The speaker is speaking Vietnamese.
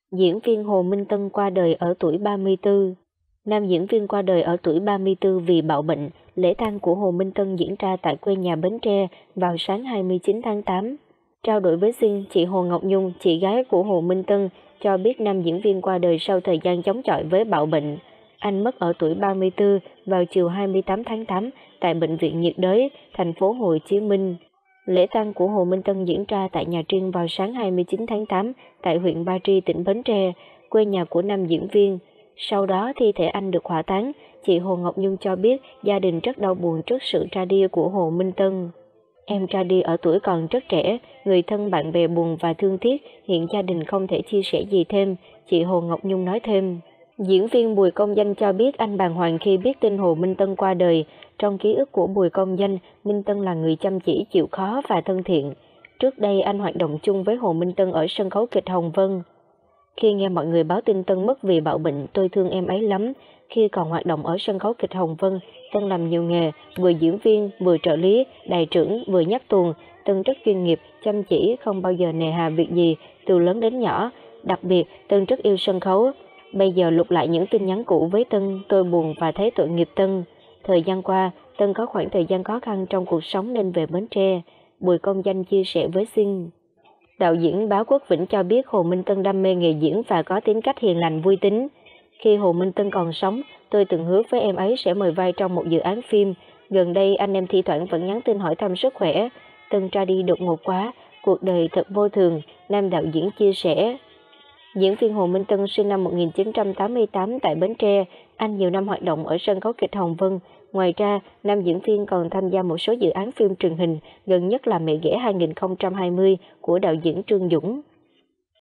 Diễn viên Hồ Minh Tân qua đời ở tuổi 34. Nam diễn viên qua đời ở tuổi 34 vì bạo bệnh. Lễ tang của Hồ Minh Tân diễn ra tại quê nhà Bến Tre vào sáng 29 tháng 8. Trao đổi với Zing, chị Hồ Ngọc Nhung, chị gái của Hồ Minh Tân, cho biết nam diễn viên qua đời sau thời gian chống chọi với bạo bệnh. Anh mất ở tuổi 34 vào chiều 28 tháng 8 tại Bệnh viện nhiệt đới, thành phố Hồ Chí Minh. Lễ tang của Hồ Minh Tân diễn ra tại nhà riêng vào sáng 29 tháng 8 tại huyện Ba Tri, tỉnh Bến Tre, quê nhà của nam diễn viên. Sau đó thi thể anh được hỏa táng. Chị Hồ Ngọc Nhung cho biết gia đình rất đau buồn trước sự ra đi của Hồ Minh Tân. Em ra đi ở tuổi còn rất trẻ, người thân bạn bè buồn và thương tiếc, hiện gia đình không thể chia sẻ gì thêm, chị Hồ Ngọc Nhung nói thêm. Diễn viên Bùi Công Danh cho biết anh bàng hoàng khi biết tin Hồ Minh Tân qua đời. Trong ký ức của Bùi Công Danh, Minh Tân là người chăm chỉ, chịu khó và thân thiện. Trước đây anh hoạt động chung với Hồ Minh Tân ở sân khấu kịch Hồng Vân. Khi nghe mọi người báo tin Tân mất vì bạo bệnh, tôi thương em ấy lắm. Khi còn hoạt động ở sân khấu kịch Hồng Vân, Tân làm nhiều nghề, vừa diễn viên, vừa trợ lý, đài trưởng, vừa nhắc tuồng. Tân rất chuyên nghiệp, chăm chỉ, không bao giờ nề hà việc gì, từ lớn đến nhỏ. Đặc biệt, Tân rất yêu sân khấu. Bây giờ lục lại những tin nhắn cũ với Tân, tôi buồn và thấy tội nghiệp Tân. Thời gian qua, Tân có khoảng thời gian khó khăn trong cuộc sống nên về Bến Tre. Bùi Công Danh chia sẻ với Sinh. Đạo diễn Báo Quốc Vĩnh cho biết Hồ Minh Tân đam mê nghề diễn và có tính cách hiền lành vui tính. Khi Hồ Minh Tân còn sống, tôi từng hứa với em ấy sẽ mời vai trong một dự án phim. Gần đây anh em thi thoảng vẫn nhắn tin hỏi thăm sức khỏe. Tân ra đi đột ngột quá, cuộc đời thật vô thường, nam đạo diễn chia sẻ. Diễn viên Hồ Minh Tân sinh năm 1988 tại Bến Tre, anh nhiều năm hoạt động ở sân khấu kịch Hồng Vân. Ngoài ra, nam diễn viên còn tham gia một số dự án phim truyền hình, gần nhất là Mẹ Ghẻ 2020 của đạo diễn Trương Dũng.